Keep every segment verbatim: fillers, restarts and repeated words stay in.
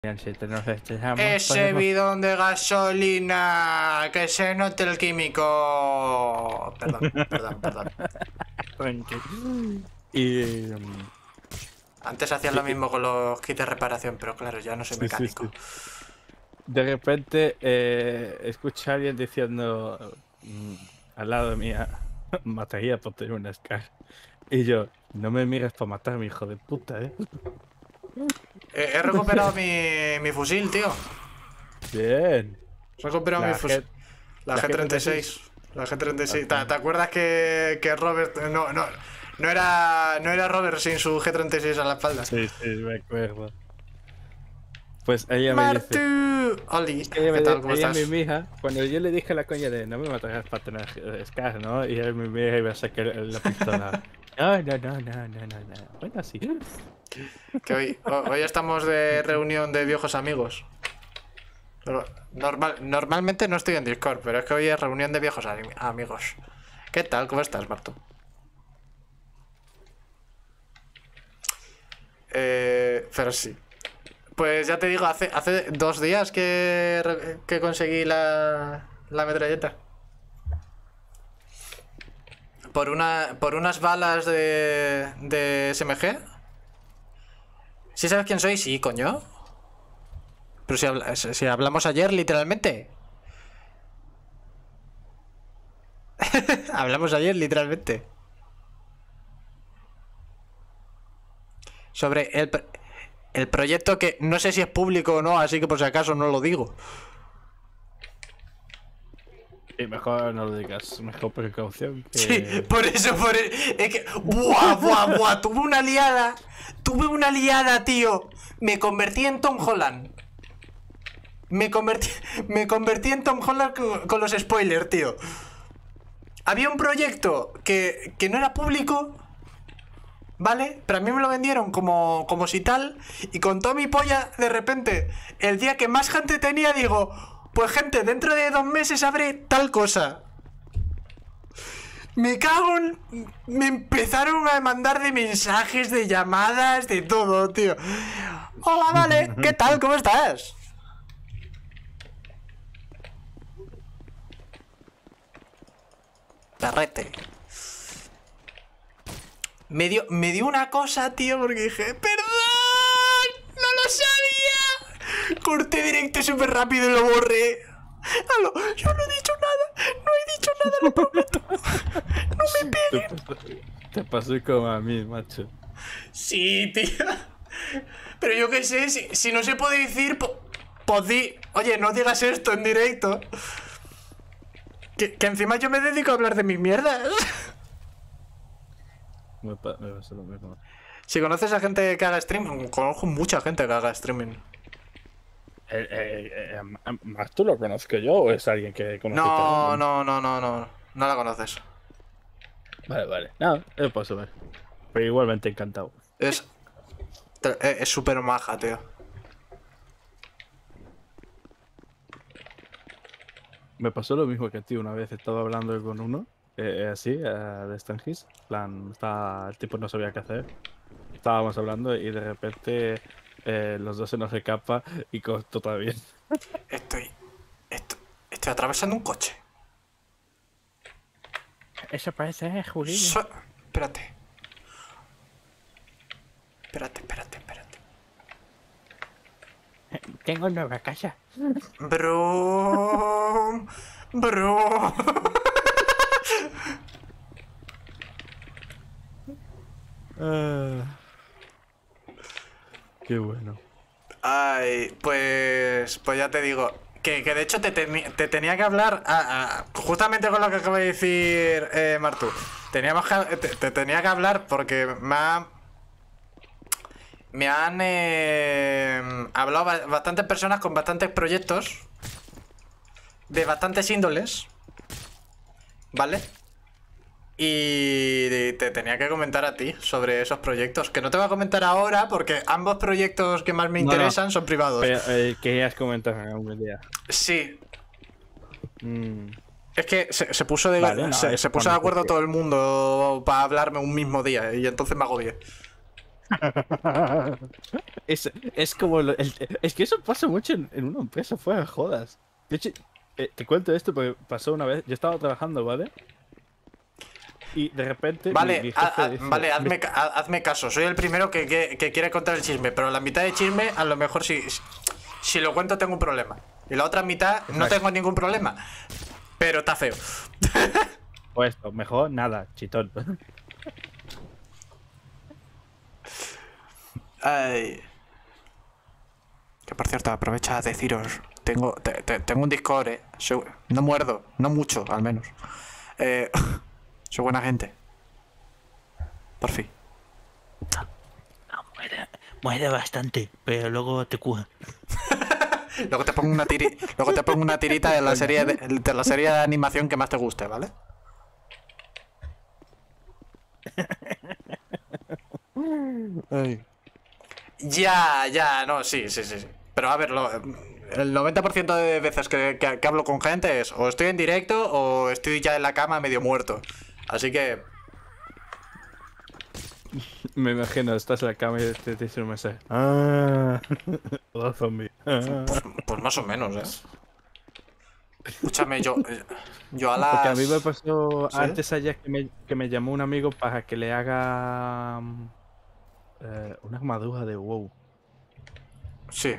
Si te nos estresamos, Ese podemos- bidón de gasolina, que se note el químico. Perdón, perdón, perdón. Y... um, Antes hacías lo mismo con los kits de reparación, pero claro, ya no soy Sí, sí, mecánico. de repente eh, escucho a alguien diciendo mm, al lado de mí, mataría por tener una Scar. Y yo, no me mires por matarme, hijo de puta, eh. Eh, he recuperado mi, mi fusil, tío. Bien. He recuperado La mi fusil. G- La la G treinta y seis. La G treinta y seis. ¿Te, te acuerdas que, que Robert... No, no, no era, no era Robert sin su G treinta y seis a la espalda? Sí, sí, me acuerdo. Pues ella me dice... Martu. Oli, Ella, me ¿qué tal? di- ¿Cómo ella estás? mi hija, cuando yo le dije a la coña de no me matarás para tener eh, Scar, ¿no? Y ella mi hija iba a sacar la pistola. No, no, no, no, no, no, no. Bueno, sí. Que hoy, ho- hoy estamos de reunión de viejos amigos. Pero normal, normalmente no estoy en Discord, pero es que hoy es reunión de viejos ami- amigos. ¿Qué tal? ¿Cómo estás, Martu? Eh, pero sí. Pues ya te digo, hace, hace dos días que, re- que conseguí la, la metralleta. Por, una, por unas balas de, de S M G. ¿Sí sabes quién soy? Sí, coño. Pero si, habla- si si hablamos ayer, literalmente. Hablamos ayer, literalmente. Sobre el, pr- el proyecto que no sé si es público o no, así que por si acaso no lo digo. Y mejor no lo digas, mejor precaución. Que... Sí, por eso, por e- es que. ¡Buah, buah, buah! Tuve una liada. Tuve una liada, tío. Me convertí en Tom Holland. Me convertí, me convertí en Tom Holland con, con los spoilers, tío. Había un proyecto que, que no era público, ¿vale? Pero a mí me lo vendieron como, como si tal. Y con toda mi polla, de repente, el día que más gente tenía, digo, pues gente, dentro de dos meses habré tal cosa. Me cago en... Me empezaron a mandar de mensajes, de llamadas, de todo, tío. Hola, vale, ¿qué tal? ¿Cómo estás? Tarrete. Me dio, me dio una cosa, tío, porque dije, ¡perdón! ¡No lo sabía! Corté directo súper rápido y lo borré. Aló, yo no he dicho nada, no he dicho nada, lo prometo. No me peguen. Te pasó como a mí, macho. Sí, tío. Pero yo qué sé, si, si no se puede decir, po- pues di. Oye, no digas esto en directo. Que, que encima yo me dedico a hablar de mis mierdas. Me, pa me pasó lo mismo. Si conoces a gente que haga streaming, conozco mucha gente que haga streaming. Eh, eh, eh, ¿Más tú lo conozco yo o es alguien que conozco? No, no, no, no, no. No la conoces. Vale, vale. No, eh, paso ver. Pero igualmente encantado. Es. te- Es súper maja, tío. Me pasó lo mismo que a ti. Una vez estaba hablando con uno, eh, así, eh, de Stangis. plan, está, el tipo no sabía qué hacer. Estábamos hablando y de repente eh, los dos se nos escapa y todo está bien. Estoy. Estoy, estoy atravesando un coche. Eso parece Julio. So- espérate. Espérate, espérate, espérate. Tengo nueva casa. Bro. Bro. Ah, qué bueno. Ay, pues. Pues ya te digo. Que, que de hecho te, teni- te tenía que hablar. a- a- justamente con lo que acaba de decir eh, Martu. Teníamos que, te, te tenía que hablar porque me ha. Me han eh, hablado ba- bastantes personas con bastantes proyectos. De bastantes índoles. ¿Vale? Y te tenía que comentar a ti sobre esos proyectos. Que no te voy a comentar ahora porque ambos proyectos que más me No, no. interesan son privados. Pero, eh, querías comentar algún día. Sí. Mm, Es que se, se puso de, Vale, no, se, eso se puso de cuando acuerdo surgió. todo el mundo para hablarme un mismo día. Y entonces me agobié. Es, es como. lo- el- es que eso pasa mucho en, en una empresa, fuera de jodas. De hecho, eh, te cuento esto porque pasó una vez. Yo estaba trabajando, ¿vale? Y de repente mi, Vale, mi ha- jefe ha- dice. vale, "Me- hazme, ca- ha- hazme caso. Soy el primero que, que- que quiere contar el chisme, pero la mitad de chisme, a lo mejor si, si lo cuento tengo un problema. Y la otra mitad no Exacto. tengo ningún problema. Pero está feo. Pues esto, mejor nada, chitón. Ay. Que por cierto, aprovecha a deciros. Tengo, te- te- tengo un Discord, eh. Soy- no muerdo, no mucho, al menos. Eh, soy buena gente. Por fin. No, muere, muere bastante, pero luego te cura. Luego te pongo una tiri luego te pongo una tirita de la serie de, de la serie de animación que más te guste, ¿vale? Ay. Ya, ya, no, sí, sí, sí, sí. Pero a ver, lo- el noventa por ciento de veces que, que- que hablo con gente es o estoy en directo o estoy ya en la cama medio muerto. Así que, Me imagino, estás en la cama y te, te dice un mensaje. Ah, hola zombie. Ah. pues, pues más o menos, ¿eh? Escúchame, yo, yo a Porque a mí me las... pasó ¿Sí? antes ayer que me, que me llamó un amigo para que le haga mm, eh, una armadura de WoW. Sí.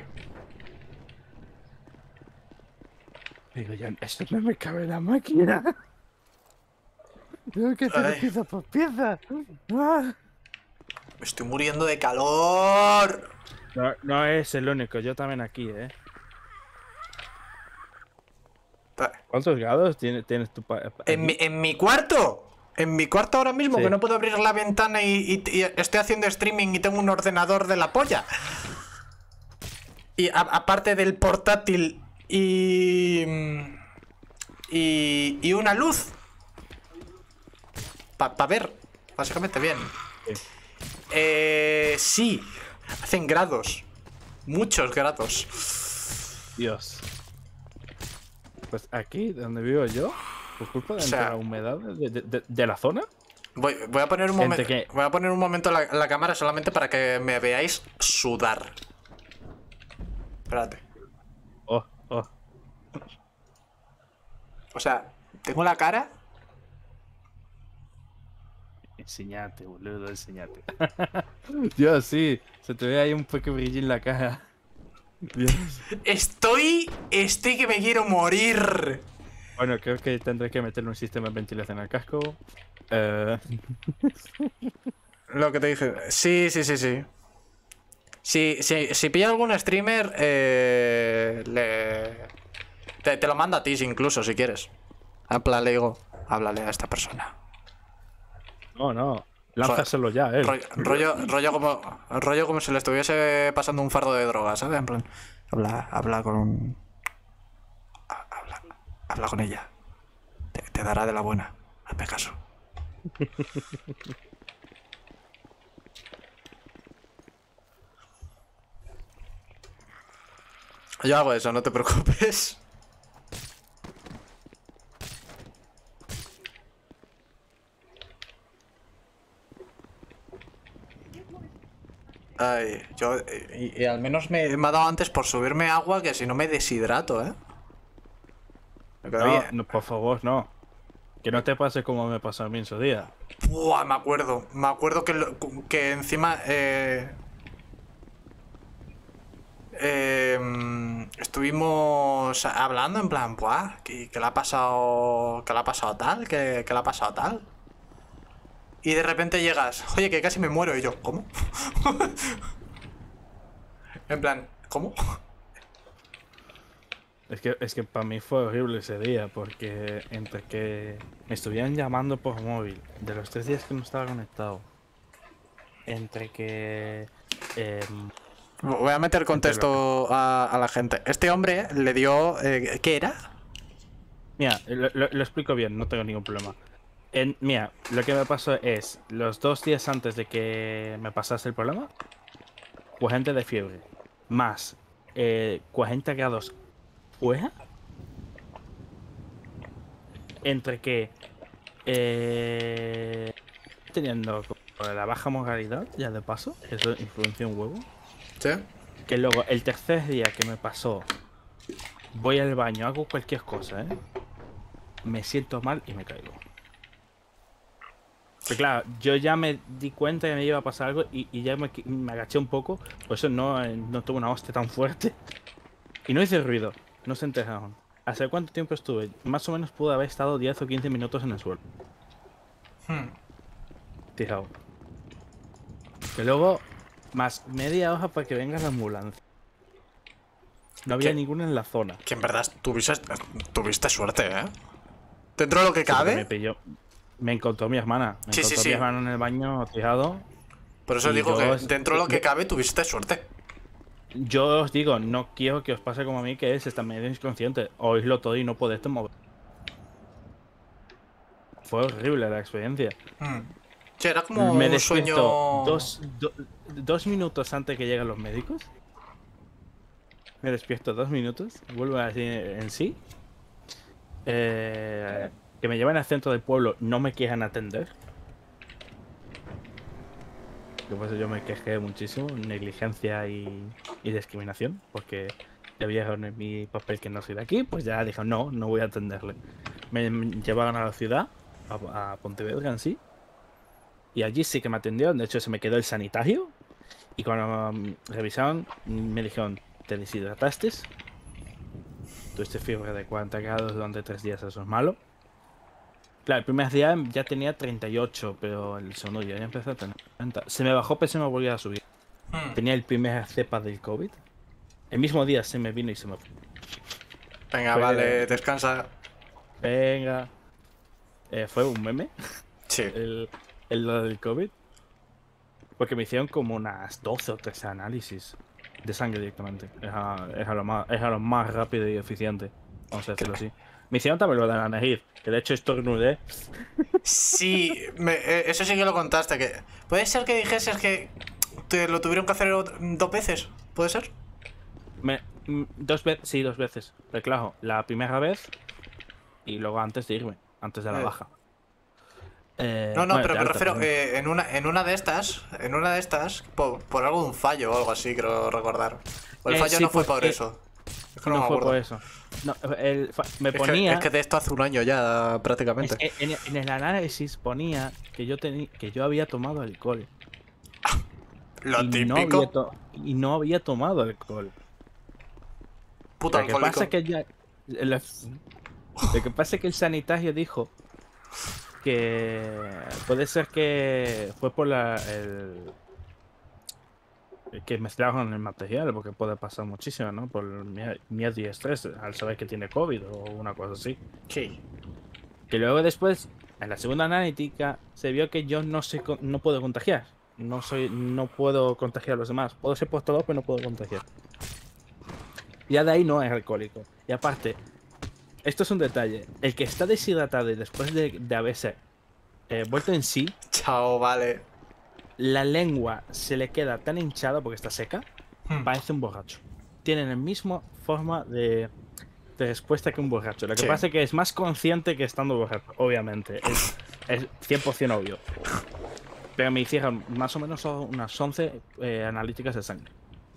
Digo yo, esto no me cabe en la máquina. Tengo que hacer Ay. pieza por pieza. Ah. Me estoy muriendo de calor. No, no es el único, yo también aquí, ¿eh? ¿Cuántos grados tiene- tienes tu pa- ¿En mi, en mi cuarto? En mi cuarto ahora mismo, Sí. que no puedo abrir la ventana y, y- y estoy haciendo streaming y tengo un ordenador de la polla. Y a- aparte del portátil y, y. y una luz. Para ver, básicamente bien. Sí. Eh. Sí, hacen grados. Muchos grados. Dios. Pues aquí, donde vivo yo, por culpa de O sea- la humedad de, de- de- de la zona, Voy, voy a poner un Gente momento. que- Voy a poner un momento la, la cámara solamente para que me veáis sudar. Espérate. oh, oh, O sea, tengo la cara. enseñate, boludo, enseñate. Dios, sí, se te ve ahí un poco brillo en la cara. Dios. Estoy. Estoy que me quiero morir. Bueno, creo que tendré que meterle un sistema de ventilación al casco. Eh, Lo que te dije. Sí, sí, sí, sí. Si, si, si pilla algún streamer, eh, le. Te, te lo mando a ti incluso, si quieres. En plan, le digo, háblale a esta persona. no, no, lánzaselo ya, eh. Rollo, rollo, rollo como. Rollo como si le estuviese pasando un fardo de drogas, ¿sabes? En plan. Habla, habla con. Habla, habla con ella. Te, te dará de la buena. Hazme caso. Yo hago eso, no te preocupes. Ay, yo. Y, y al menos me, me ha dado antes por subirme agua que si no me deshidrato, ¿eh? Me quedo No, bien. no, por favor, no. Que no te pase como me pasó a mí en su día. Buah, me acuerdo. Me acuerdo que, lo- que encima. Eh, eh, estuvimos hablando en plan, buah, que, que le ha pasado. Que le ha pasado tal, que, que le ha pasado tal. Y de repente llegas, oye, que casi me muero. Y yo, ¿cómo? En plan, ¿cómo? Es que, es que para mí fue horrible ese día, porque entre que me estuvieran llamando por móvil, de los tres días que no estaba conectado, entre que... em, Voy a meter contexto a, a la gente. Este hombre le dio. Eh, ¿Qué era? Mira, lo, lo- lo explico bien, no tengo ningún problema. En, mira, lo que me pasó es, los dos días antes de que me pasase el problema, cuarenta de fiebre, más eh, cuarenta grados fuera, entre que eh, teniendo la baja moralidad, ya de paso, eso influencia un huevo. ¿Sí? Que luego, el tercer día que me pasó, voy al baño, hago cualquier cosa, ¿eh? Me siento mal y me caigo. Pero claro, yo ya me di cuenta que me iba a pasar algo y, y ya me, me agaché un poco, por eso no, no tuve una hostia tan fuerte. Y no hice ruido, no se enteraron. ¿Hace cuánto tiempo estuve? Más o menos pude haber estado diez o quince minutos en el suelo. Hmm. Tirado. Que luego, más media hoja para que venga la ambulancia. No había ¿Qué? ninguna en la zona. Que en verdad tuviste, tuviste suerte, ¿eh? Dentro de lo que Sí, porque cabe. me pilló. Me encontró mi hermana. Me Sí, encontró sí, sí. mi hermana en el baño tirado. Por eso y digo yo- que dentro de lo que cabe tuviste suerte. Yo os digo, no quiero que os pase como a mí, que es estar medio inconsciente. Oíslo todo y no podéis mover. Fue horrible la experiencia. Hmm. Sí, era como Me un despierto sueño. dos, do- dos minutos antes que lleguen los médicos. Me despierto dos minutos. Vuelvo así en sí. Eh, que me llevan al centro del pueblo, no me quieran atender. Que pues yo me quejé muchísimo, negligencia y, y discriminación, porque ya vieron en mi papel que no soy de aquí, pues ya dije, no, no voy a atenderle. Me, me llevaron a la ciudad, a, a Pontevedra en sí, y allí sí que me atendieron, de hecho se me quedó el sanitario, y cuando um, revisaron me dijeron, ¿te deshidrataste? Tuviste fiebre de cuarenta grados durante tres días, eso es malo. Claro, el primer día ya tenía treinta y ocho, pero el segundo día ya empecé a tener cuarenta. Se me bajó, pero se me volvió a subir. Hmm. Tenía el primer cepa del COVID. El mismo día se me vino y se me fue. Venga, Fue- vale, descansa. Venga. Eh, fue un meme, Sí. el, el lo del COVID. Porque me hicieron como unas doce o trece análisis de sangre directamente. Es a, es a lo, más, es a lo más rápido y eficiente. Vamos a decirlo así. Me hicieron también lo de la nariz, que de hecho estornudé. Sí, me- eh, eso sí que lo contaste. Que puede ser que dijeses que te lo tuvieron que hacer ot- dos veces. ¿Puede ser? Me, mm, dos veces, sí, dos veces. Pero claro, la primera vez y luego antes de irme, antes de la Eh. baja. Eh, No, no, bueno, pero de me alta, refiero perdón. eh, en una en una de estas, en una de estas, por, por algo de un fallo o algo así, creo recordar. O el Eh, fallo sí, no fue por porque- eso. Es que no, No me fue acuerdo. por eso. No, el fa- me Es que, ponía. es que de esto hace un año ya, prácticamente. es que en, en el análisis ponía que yo tenía que yo había tomado alcohol. Lo y, no típico, había to- y no había tomado alcohol. puto Lo que alcohólico. pasa es que ya. el- Lo que pasa es que el sanitario dijo que puede ser que fue por la el que mezclaron el material, porque puede pasar muchísimo, ¿no? Por mie- miedo y estrés al saber que tiene COVID o una cosa así. Sí. Que luego después, en la segunda analítica, se vio que yo no sé, co- no puedo contagiar. No soy, no puedo contagiar a los demás. Puedo ser portador, pero no puedo contagiar. Ya de ahí no es alcohólico. Y aparte, esto es un detalle. El que está deshidratado y después de, de haberse eh, vuelto en sí, Chao, vale. la lengua se le queda tan hinchada porque está seca, Hmm. parece un borracho. Tienen la misma forma de, de respuesta que un borracho. Lo que Sí. pasa es que es más consciente que estando borracho, obviamente. Es, es cien por cien obvio. Pero me hicieron más o menos unas once eh, analíticas de sangre.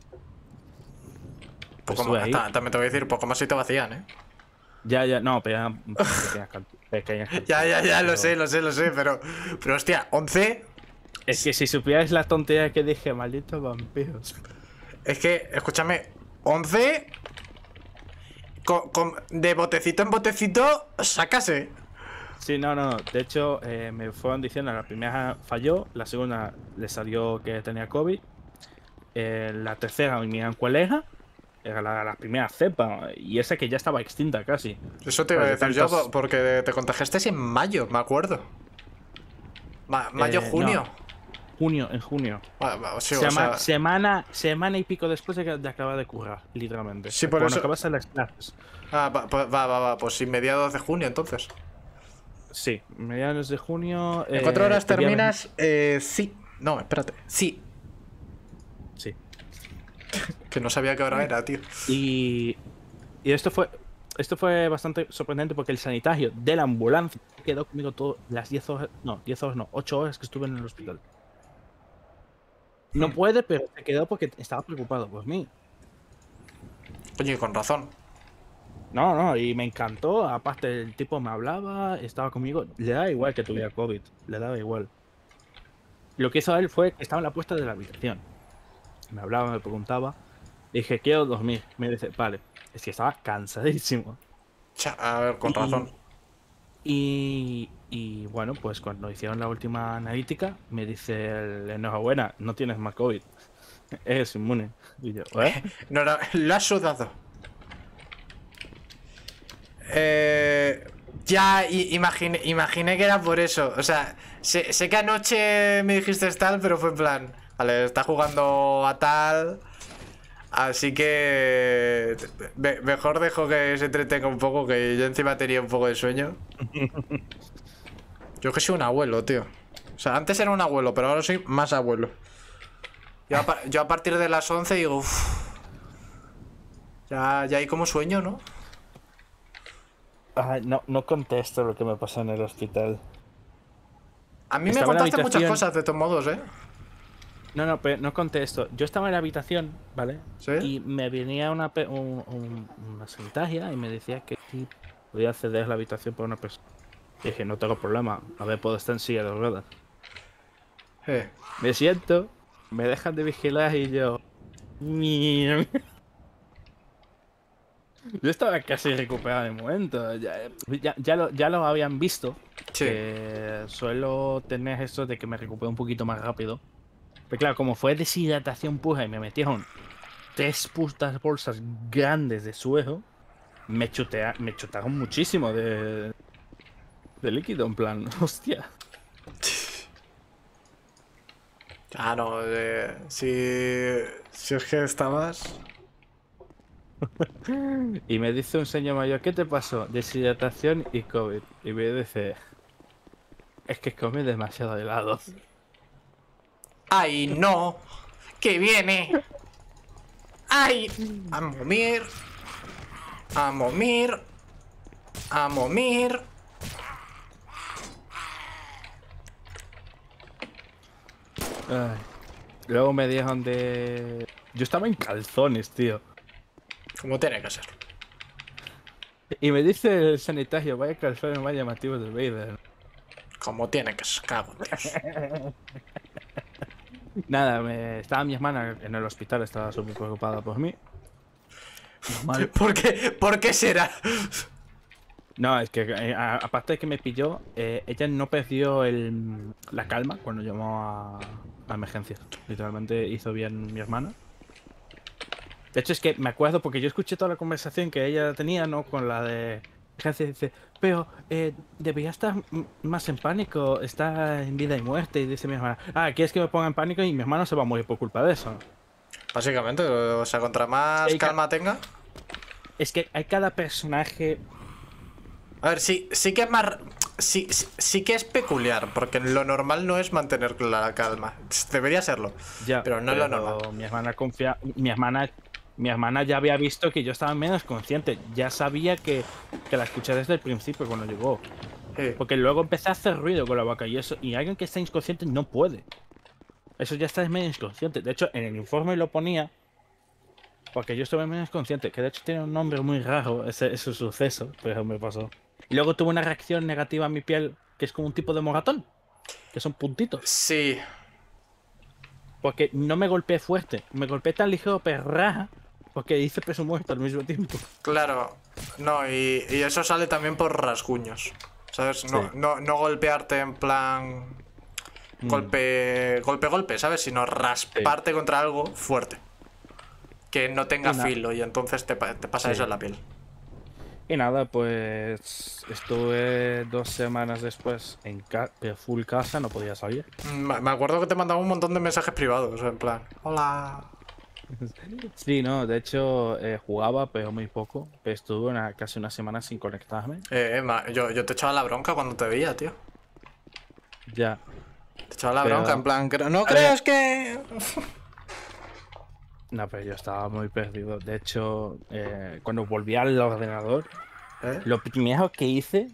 Pues Poco estuve más- ahí. ta- también te voy a decir, poco más si te vacían, ¿eh? Ya, ya, no, pero eran pequeñas, can- pequeñas Ya, ya, ya, lo pero- sé, lo sé, lo sé, pero. Pero hostia, once. Es que si supierais la tontería que dije, malditos vampiros. Es que, escúchame, once. Con, con- de botecito en botecito, sácase. Sí, no, no. De hecho, eh, me fueron diciendo, la primera falló, la segunda le salió que tenía COVID, eh, la tercera mi gran colega, era la, la primera cepa, y esa que ya estaba extinta casi. Eso te iba a Pues de decir yo, tantos- po- porque te contagiaste en mayo, me acuerdo. Ma- mayo, Eh, junio. no. Junio, en junio. Ah, va, sí, o Sema- sea, semana, semana y pico después de, que- de acabar de currar, literalmente. Sí, por Cuando eso- acabas las clases. ah, va, va, va, va, va, pues sí, mediados de junio entonces. Sí, mediados de junio. En eh, cuatro horas el día terminas, eh, sí. No, espérate. Sí. veinte. Sí. Que no sabía qué hora era, tío. Y, y esto fue esto fue bastante sorprendente porque el sanitario de la ambulancia quedó conmigo todo las diez horas, no, diez horas no, ocho horas que estuve en el hospital. No Hmm. puede, pero se quedó porque estaba preocupado por mí. Oye, con razón. No, no, y me encantó. Aparte, el tipo me hablaba, estaba conmigo. Le da igual que tuviera COVID, le daba igual. Lo que hizo él fue que estaba en la puerta de la habitación. Me hablaba, me preguntaba. Dije, quiero dormir. Me dice, vale. Es que estaba cansadísimo. Cha, a ver, con Y, razón. y, y bueno, pues cuando hicieron la última analítica, me dice el, enhorabuena, no tienes más COVID. Eres inmune. Y yo, ¿eh? No, no, lo has sudado. Eh, ya i- imaginé, imaginé que era por eso. O sea, sé, sé que anoche me dijiste tal, pero fue en plan, vale, está jugando a tal. Así que me- mejor dejo que se entretenga un poco, que yo encima tenía un poco de sueño. Yo que soy un abuelo, tío. O sea, antes era un abuelo, pero ahora soy más abuelo. Yo a, pa- yo a partir de las once digo, uff, ya, ya hay como sueño, ¿no? Ay, no, no contesto lo que me pasó en el hospital. A mí me Estaba en la contaste muchas habitación. cosas de todos modos, ¿eh? No, no, pero no contesto. Yo estaba en la habitación, ¿vale? ¿Sí? Y me venía una, pe- un- un- una sanitaria y me decía que sí podía acceder a la habitación por una persona. Dije, no tengo problema. A ver, puedo estar en silla de ruedas. Eh. Me siento, me dejan de vigilar y yo. "Mierda". Yo estaba casi recuperado de momento. Ya, ya, ya lo, ya lo habían visto. Sí. Que suelo tener esto de que me recupero un poquito más rápido. Pero claro, como fue deshidratación pura y me metieron tres putas bolsas grandes de suero, me, chutea, me chutaron muchísimo de, de líquido. En plan, hostia. Ah, no, eh, si, si es que estabas... Y me dice un señor mayor, ¿qué te pasó? Deshidratación y COVID. Y me dice, es que comí demasiado helado. ¡Ay, no! ¡Que viene! ¡Ay! A momir. A momir. A momir. Ay. Luego me dijeron de... Yo estaba en calzones, tío. Como tiene que ser. Y me dice el sanitario, vaya calzones más llamativos del Vader. Como tiene que ser. Cago en Dios. Nada, me... estaba mi hermana en el hospital, estaba súper preocupada por mí. Normal. ¿Por qué? ¿Por qué será? No, es que eh, a- aparte de que me pilló, eh, ella no perdió el, la calma cuando llamó a, a emergencias. Literalmente hizo bien mi hermana. De hecho, es que me acuerdo porque yo escuché toda la conversación que ella tenía, ¿no? Con la de emergencia. Dice, pero eh, debería estar m- más en pánico, está en vida y muerte. Y dice mi hermana, ah, ¿quieres que me ponga en pánico? Y mi hermano se va a morir por culpa de eso. Básicamente, o sea, contra más Sí, ca- calma tenga. Es que hay cada personaje. A ver, sí, sí que es más. Sí, sí, sí que es peculiar, porque lo normal no es mantener la calma. Debería serlo. Ya, pero no es lo normal. Mi hermana confía. Mi hermana. Mi hermana ya había visto que yo estaba menos consciente. Ya sabía que, que la escuché desde el principio cuando llegó. Sí. Porque luego empecé a hacer ruido con la vaca y eso. Y alguien que está inconsciente no puede. Eso ya está medio inconsciente. De hecho, en el informe lo ponía. Porque yo estuve menos consciente. Que de hecho tiene un nombre muy raro ese, ese suceso. Pero me pasó. Y luego tuve una reacción negativa a mi piel. Que es como un tipo de moratón. Que son puntitos. Sí. Porque no me golpeé fuerte. Me golpeé tan ligero perraja. Porque hice peso muerto al mismo tiempo. Claro, no, y, y eso sale también por rasguños, ¿sabes? No, Sí. no, no golpearte en plan Mm. golpe, golpe, golpe, ¿sabes? Sino rasparte contra algo fuerte, que no tenga Y na- filo y entonces te, pa- te pasa Sí. eso en la piel. Y nada, pues estuve dos semanas después en ca de full casa, no podía salir. Me me acuerdo que te mandaba un montón de mensajes privados, en plan, hola. Sí, no, de hecho eh, jugaba, pero muy poco. Estuve una, casi una semana sin conectarme. Eh, Emma, yo, yo te echaba la bronca cuando te veía, tío. Ya. Te echaba la Pero- bronca, en plan, "Cre- no A creas que... No, pero yo estaba muy perdido. De hecho, eh, cuando volví al ordenador, ¿Eh? lo primero que hice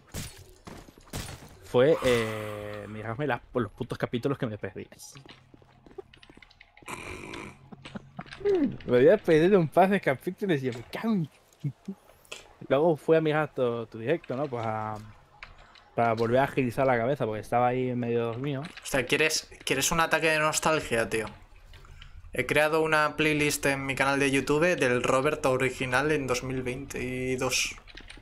fue eh, mirarme las- los putos capítulos que me perdí. Me había perdido un par de capítulos y yo me cago en- Luego fui a mirar tu, tu directo, ¿no? Pues a- para volver a agilizar la cabeza, porque estaba ahí medio dormido. O sea, ¿quieres, ¿quieres un ataque de nostalgia, tío? He creado una playlist en mi canal de YouTube del Robert original en dos mil veintidós.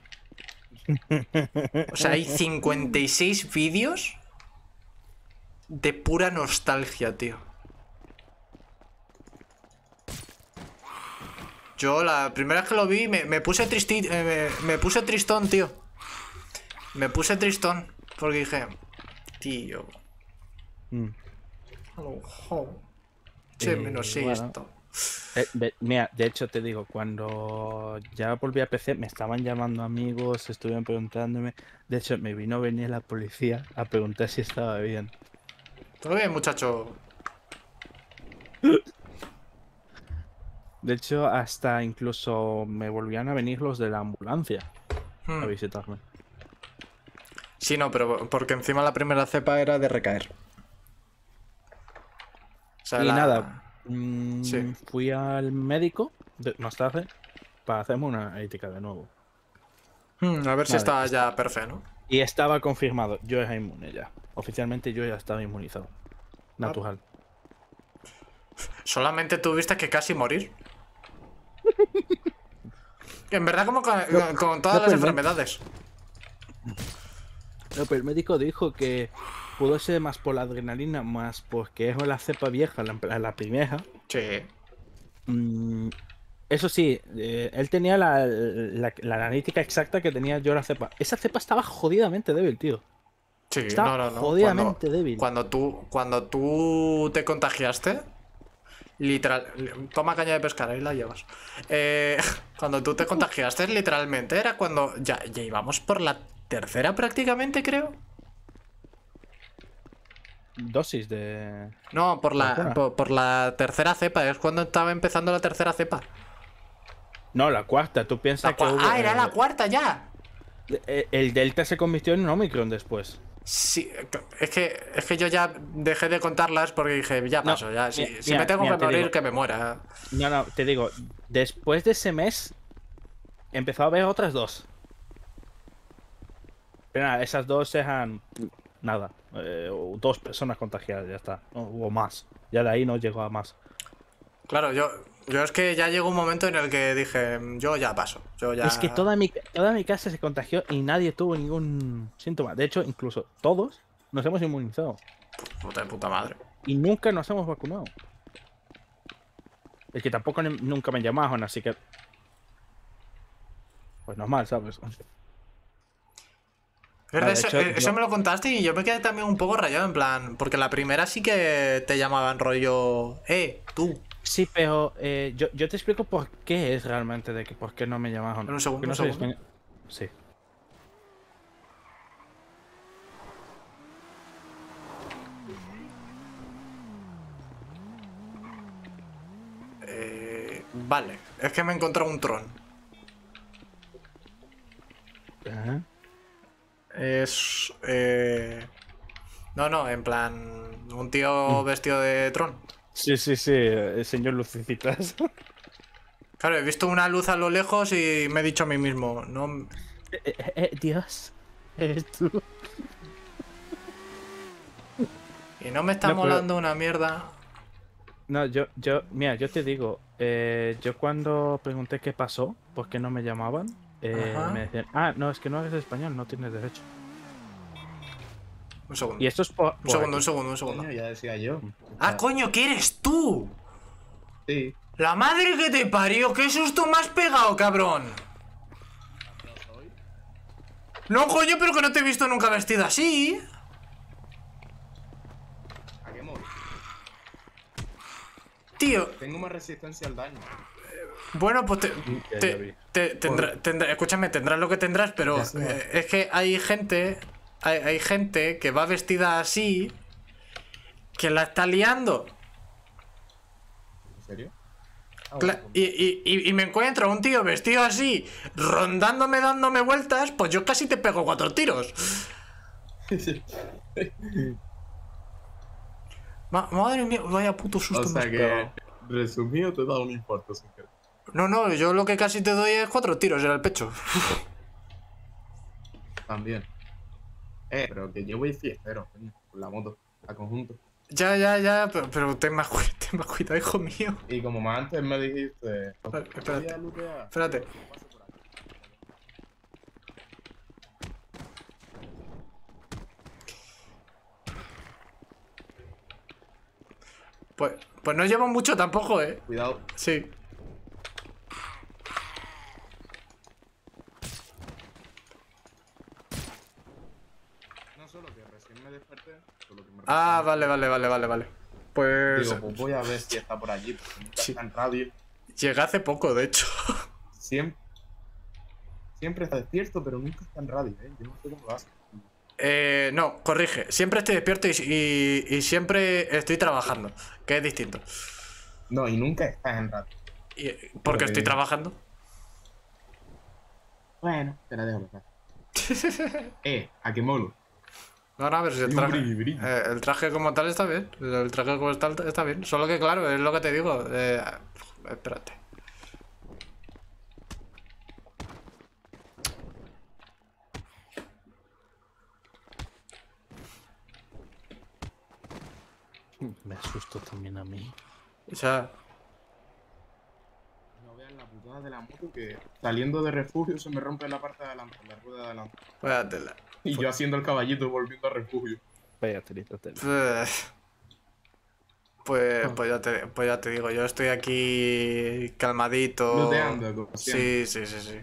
O sea, hay cincuenta y seis vídeos de pura nostalgia, tío. Yo la primera vez que lo vi me, me puse tristi, eh, me, me puse tristón, tío. Me puse tristón porque dije, tío, Mm. a lo mejor che Eh, menos bueno. esto. Eh, de- mira, de hecho te digo, cuando ya volví a P C me estaban llamando amigos, estuvieron preguntándome. De hecho, me vino a venir la policía a preguntar si estaba bien. Todo bien, muchacho. De hecho, hasta incluso me volvían a venir los de la ambulancia a Hmm. visitarme. Sí, no, pero porque encima la primera cepa era de recaer. O sea, Y la- nada, mm, Sí. fui al médico de- más tarde para hacerme una ética de nuevo. Hmm, a ver si Vale, estaba está- ya perfecto, ¿no? Y estaba confirmado, yo era inmune ya. Oficialmente yo ya estaba inmunizado. Natural. Solamente tuviste que casi morir. En verdad, como con, No, con todas no, las pero- enfermedades. No, pero el médico dijo que pudo ser más por la adrenalina, más porque es la cepa vieja, la, la primera. Sí. Mm, eso sí, eh, él tenía la, la, la analítica exacta que tenía yo la cepa. Esa cepa estaba jodidamente débil, tío. Sí, Estaba no, no, no. jodidamente cuando, débil. Cuando tú, cuando tú te contagiaste, literal. Toma caña de pescar, ahí la llevas. Eh, cuando tú te contagiaste, literalmente, era cuando ya, ya íbamos por la tercera prácticamente, creo. Dosis de... No, por la, ¿Vacuna? por, por la tercera cepa, es cuando estaba empezando la tercera cepa. No, la cuarta. Tú piensas La que cua- hubo, ah, era eh, la cuarta ya. eh, el Delta se convirtió en un Omicron después. Sí, es que, es que yo ya dejé de contarlas porque dije, ya No, paso, ya, si, mira, si me tengo mira, que te morir, digo. que me muera. No, no, te digo, después de ese mes empezó a haber otras dos. Pero nada, esas dos eran nada, eh, o dos personas contagiadas, ya está, no hubo más. Ya de ahí no llegó a más. Claro, yo, yo es que ya llegó un momento en el que dije, yo ya paso, yo ya... Es que toda mi, toda mi casa se contagió y nadie tuvo ningún síntoma. De hecho, incluso todos nos hemos inmunizado Puta de puta madre. y nunca nos hemos vacunado. Es que tampoco ni- nunca me llamaron, así que... Pues normal, ¿sabes? ¿Verdad? Vale, de eso, hecho, eh, eso yo- me lo contaste y yo me quedé también un poco rayado, en plan, porque la primera sí que te llamaban rollo, eh, tú. Sí, pero eh, yo, yo te explico por qué es realmente de que por qué no me llamaron. Un segundo, Porque no un soy segundo. español. Sí. Eh, vale, es que me he encontrado un tron. Ajá. Es... Eh... No, no, en plan, un tío vestido de tron. Sí, sí, sí, el señor Lucecitas. Claro, he visto una luz a lo lejos y me he dicho a mí mismo, no... Eh, eh, eh, Dios, eres tú. Y no me está No, pero- molando una mierda. No, yo, yo, mira, yo te digo, eh, yo cuando pregunté qué pasó, por qué no me llamaban, eh, Ajá. me decían, ah, no, es que no eres español, no tienes derecho. Un segundo. Y esto es por. Un por segundo, un aquí. segundo, un segundo. Coño, ya decía yo. Ah, coño, ¿qué eres tú? Sí. La madre que te parió, qué susto me has pegado, cabrón. No, coño, pero que no te he visto nunca vestido así. ¿A qué móvil? Tío, Tengo más resistencia al daño. bueno, pues te, Ya, te- ya vi. te- tendrá- tendrá- escúchame, tendrás lo que tendrás, pero Ya sé. eh, es que hay gente, hay, hay gente que va vestida así, que la está liando. ¿En serio? Ah, Cla- bueno, y, y- y- y me encuentro a un tío vestido así, rondándome, dándome vueltas, pues yo casi te pego cuatro tiros. pues. Ma- madre mía, vaya puto susto O me sea has que pegado. Resumido, te he dado un infarto sin querer. No, no, yo lo que casi te doy es cuatro tiros en el pecho. También. Eh, pero que yo voy fiestero, coño, con la moto, a conjunto. Ya, ya, ya, pero, pero ten, más, cu- ten más cuidado, hijo mío. Y como más antes me dijiste, Vale, voy espérate. a lootear. Espérate. Paso por aquí. Pues, pues no llevo mucho tampoco, eh. Cuidado. Sí. No solo que recién me desperté, solo que me Ah, vale, vale, vale, vale, vale. Pues Digo, pues voy a ver si está por allí, porque nunca Sí. está en radio. llegué hace poco, de hecho. Siempre, siempre está despierto, pero nunca está en radio, ¿eh? Yo no sé cómo lo hace. Eh, no, corrige. Siempre estoy despierto y, y- y siempre estoy trabajando, que es distinto. No, y nunca estás en radio. Y, porque Porque- estoy trabajando. Bueno, te la dejo pasar. eh, a que molo. No, no, a ver si el Un traje, brilli, brilli. eh, el traje como tal está bien. El traje como tal está bien. Solo que, claro, es lo que te digo. Eh, espérate. Me asustó también a mí. O sea, No vean la putada de la moto que saliendo de refugio se me rompe la parte de adelante, la rueda de adelante. vaya tela. Y yo haciendo el caballito volviendo a refugio. Vaya telita, tela. Pues, pues, Ah. pues, ya te, pues ya te digo, yo estoy aquí calmadito. Looteando, como siempre. Sí, sí, sí, sí.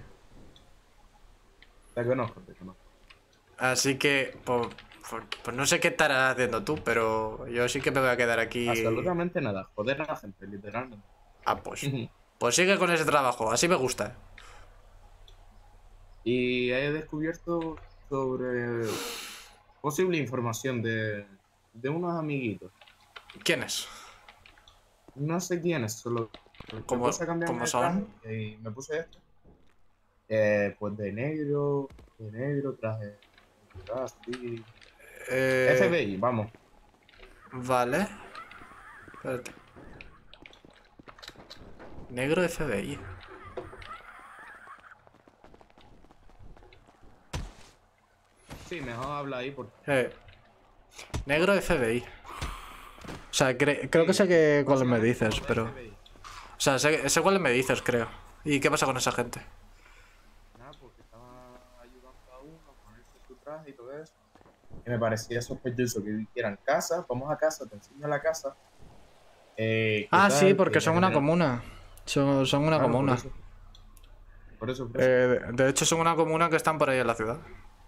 Te conozco, te conozco. Así que, pues, pues, pues no sé qué estarás haciendo tú, pero yo sí que me voy a quedar aquí. Absolutamente nada, joder a la gente, literalmente. Ah, pues. Pues sigue con ese trabajo, así me gusta. Y he descubierto sobre posible información de, de unos amiguitos. ¿Quién es? No sé quiénes, solo me ¿Cómo- puse a cambiarme cómo de son? traje y me puse esto. Eh, pues de negro, de negro, traje así. Eh, F B I, vamos. Vale. Espérate. Negro F B I. Sí, mejor habla ahí porque Eh. Negro F B I. O sea, cre- creo que sé que cuál me dices, pero. F B I. O sea, sé, sé cuál me dices, creo. ¿Y qué pasa con esa gente? Nada, porque estaba ayudando a uno a ponerse su traje y todo eso. Y me parecía sospechoso que quieran casa, vamos a casa, te enseño la casa. Eh, ¿qué Ah, tal? sí, porque Que son ya una tenemos- comuna. Son, son una Claro, por comuna. eso. Por eso, por eso. Eh, de- de hecho, son una comuna que están por ahí en la ciudad.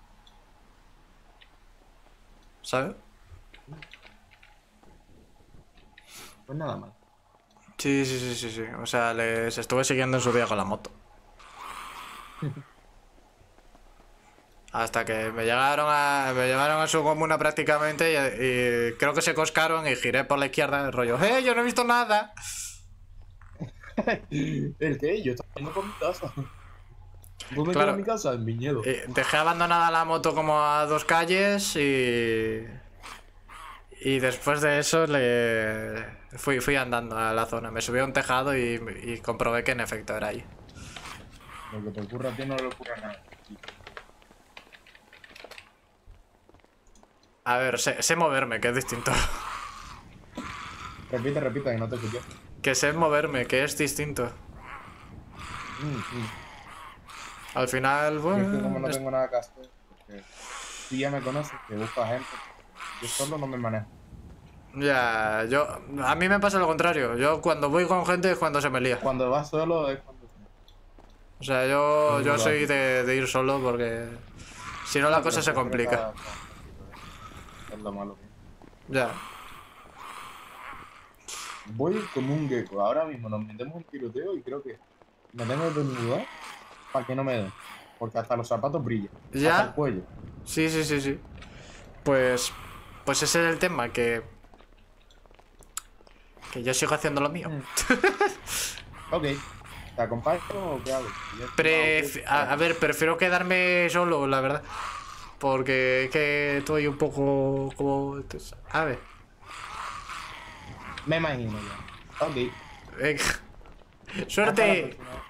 ¿Sabes? Pues nada más. Sí, sí, sí, sí, sí. O sea, les estuve siguiendo en su día con la moto. Hasta que me llegaron a, me llevaron a su comuna prácticamente y, y creo que se coscaron y giré por la izquierda el rollo. ¡Eh, yo no he visto nada! ¿El qué? Yo estaba yendo por mi casa. ¿Dónde Claro. queda mi casa? En Viñedo. Y dejé abandonada la moto como a dos calles y... Y después de eso le fui, fui andando a la zona. Me subí a un tejado y, y comprobé que en efecto era ahí. Lo que te ocurra a ti no le ocurra a nadie. A ver, sé, sé moverme, que es distinto. Repite, repite, que no te escuché. Que sé moverme, que es distinto. Mm, mm. Al final, Yo es que como bueno... no es- tengo nada que hacer, porque tú ya me conoces, que busca gente. Yo solo no me manejo. Ya, yo... A mí me pasa lo contrario. Yo cuando voy con gente es cuando se me lía. Cuando vas solo es cuando... O sea, yo, Pues yo no lo soy haces. de, de ir solo porque... Si no la cosa se Pero complica. Es lo malo. Ya. Voy como un gecko. Ahora mismo nos metemos un tiroteo y creo que me tengo que desnudar para que no me den. Porque hasta los zapatos brillan. Ya. Hasta el cuello. Sí, sí, sí, sí. Pues... Pues ese es el tema, que... Que yo sigo haciendo lo mío. Ok. ¿Te acompaño o qué hago? Ya está, Pref- ok. a, a ver, prefiero quedarme solo, la verdad. Porque es que estoy un poco como... A ver. Me imagino ya. Ok. Venga. Hasta la Suerte. próxima.